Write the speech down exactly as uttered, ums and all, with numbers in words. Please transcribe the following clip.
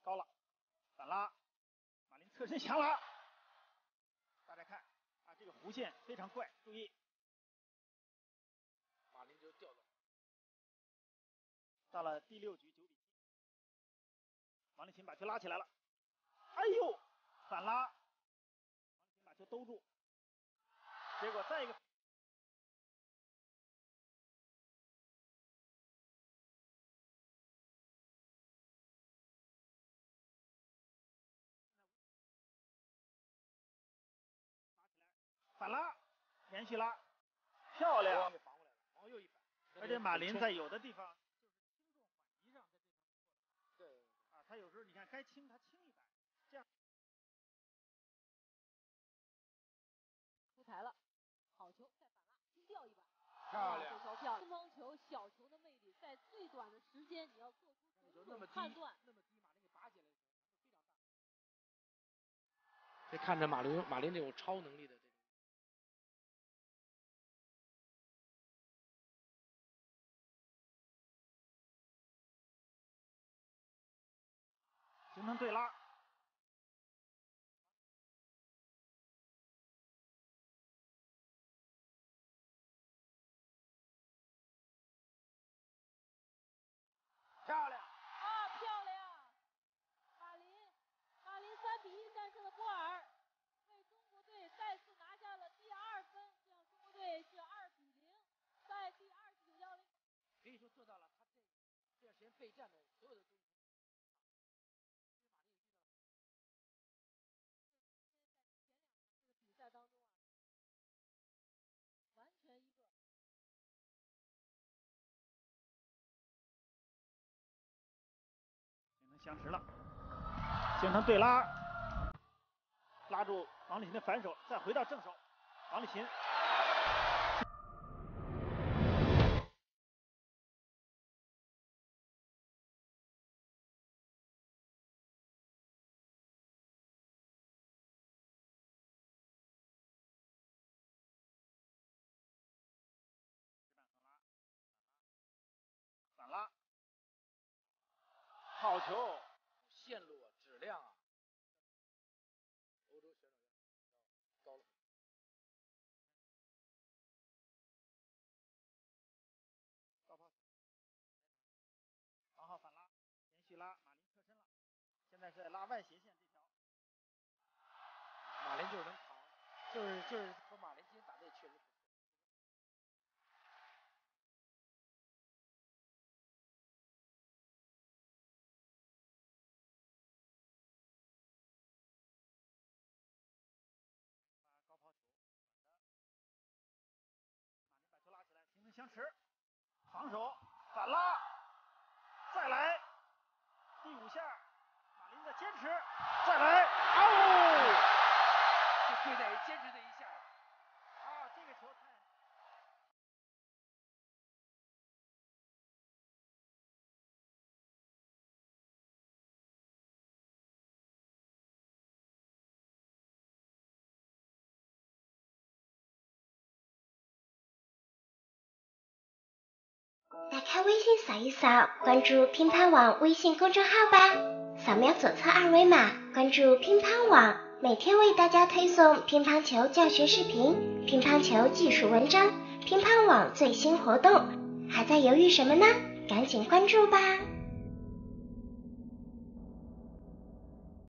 高了，反拉，马林侧身强拉。大家看啊，这个弧线非常怪，注意。 马林就掉了。 到了第六局九比七，王励勤把球拉起来了，哎呦，反拉，王励勤把球兜住，结果再一个。反拉，连续拉，漂亮！ 防过来了，然后又一反。 而且马林在有的地方就是轻重缓急上，在这方对啊，他有时候你看该轻他轻一摆，这样出台了，好球，再反拉，轻吊一把， 漂亮！ 这球漂亮！乒乓球小球的魅力，在最短的时间你要做出准确判断。 那么低，马林给拔起来的时候，非常大。这看着马林马林这种超能力的这种。 形成对拉，漂亮！ 啊，漂亮！马林，马林三比一战胜了波尔，为中国队再次拿下了第二分，这样中国队是二比零，在第二十九交。 可以说做到了他这这段时间备战的所有的东西。 比赛当中啊，完全一个形成相持了，形成对拉，拉住王励勤的反手，再回到正手，王励勤。反拉，好球！ 线路啊，质量啊，欧洲选手要高了。 高抛，王浩反拉，连续拉，马林侧身了，现在是在拉外斜线这条。 马林就是能扛，就是就是和马林今天打的也确实不错。 高抛球，马林把球拉起来，形成相持，防守，反拉，再来，第五下，马林的坚持，再来，哦， 就对在于坚持这一下。 啊，这个球太。 打开微信扫一扫，关注乒乓网微信公众号吧。扫描左侧二维码，关注乒乓网，每天为大家推送乒乓球教学视频、乒乓球技术文章、乒乓网最新活动。还在犹豫什么呢？赶紧关注吧。